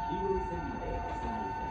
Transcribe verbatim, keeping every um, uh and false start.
黄色い線までお進みください。